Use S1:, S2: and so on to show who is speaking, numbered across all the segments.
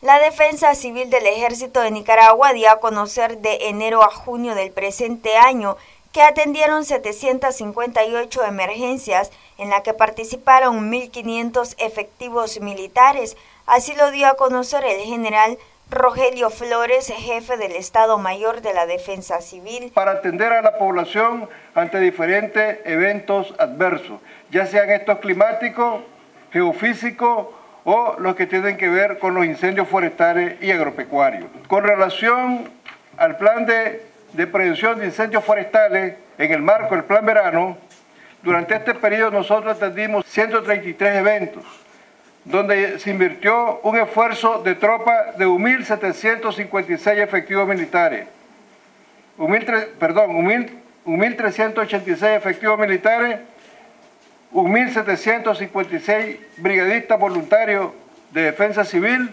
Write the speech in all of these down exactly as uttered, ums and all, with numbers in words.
S1: La Defensa Civil del Ejército de Nicaragua dio a conocer de enero a junio del presente año que atendieron setecientas cincuenta y ocho emergencias en la que participaron mil quinientos efectivos militares. Así lo dio a conocer el general Rogelio Flores, jefe del Estado Mayor de la Defensa Civil.
S2: Para atender a la población ante diferentes eventos adversos, ya sean estos climáticos, geofísicos o los que tienen que ver con los incendios forestales y agropecuarios. Con relación al plan de, de prevención de incendios forestales, en el marco del Plan Verano, durante este periodo nosotros atendimos ciento treinta y tres eventos, donde se invirtió un esfuerzo de tropa de un mil setecientos cincuenta y seis efectivos militares, un mil, perdón, un mil trescientos ochenta y seis efectivos militares, un mil setecientos cincuenta y seis brigadistas voluntarios de defensa civil,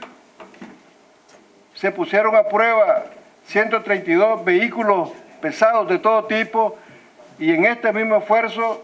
S2: se pusieron a prueba ciento treinta y dos vehículos pesados de todo tipo, y en este mismo esfuerzo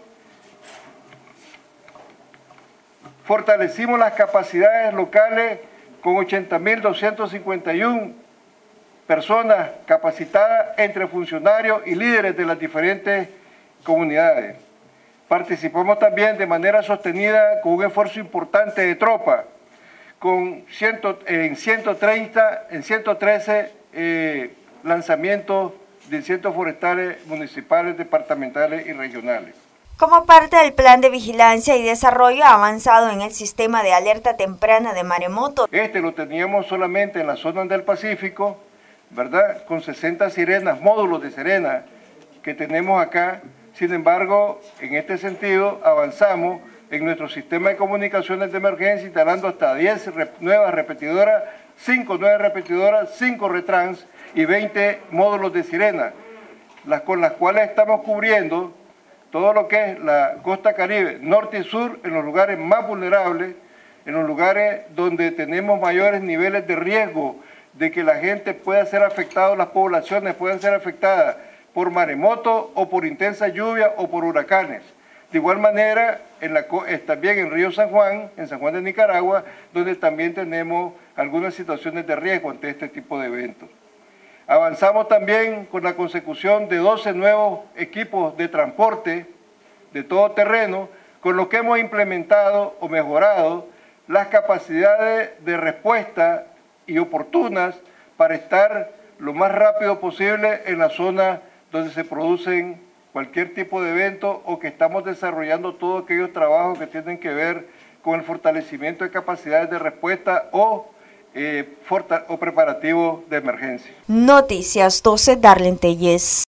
S2: fortalecimos las capacidades locales con ochenta mil doscientas cincuenta y una personas capacitadas entre funcionarios y líderes de las diferentes comunidades. Participamos también de manera sostenida con un esfuerzo importante de tropa, con ciento, en, ciento treinta, en ciento trece eh, lanzamientos de incendios forestales municipales, departamentales y regionales.
S1: Como parte del plan de vigilancia y desarrollo avanzado en el sistema de alerta temprana de maremoto.
S2: Este lo teníamos solamente en la zona del Pacífico, ¿verdad? Con sesenta sirenas, módulos de sirena que tenemos acá. Sin embargo, en este sentido avanzamos en nuestro sistema de comunicaciones de emergencia, instalando hasta diez rep nuevas repetidoras, cinco nuevas repetidoras, cinco retrans y veinte módulos de sirena, las con las cuales estamos cubriendo todo lo que es la costa caribe, norte y sur, en los lugares más vulnerables, en los lugares donde tenemos mayores niveles de riesgo de que la gente pueda ser afectada, las poblaciones puedan ser afectadas por maremoto o por intensa lluvia o por huracanes. De igual manera, en la, también en Río San Juan, en San Juan de Nicaragua, donde también tenemos algunas situaciones de riesgo ante este tipo de eventos. Avanzamos también con la consecución de doce nuevos equipos de transporte de todo terreno, con lo que hemos implementado o mejorado las capacidades de respuesta y oportunas para estar lo más rápido posible en la zona donde se producen cualquier tipo de evento o que estamos desarrollando todos aquellos trabajos que tienen que ver con el fortalecimiento de capacidades de respuesta o Eh, o preparativo de emergencia.
S1: Noticias doce, Darlene Telles.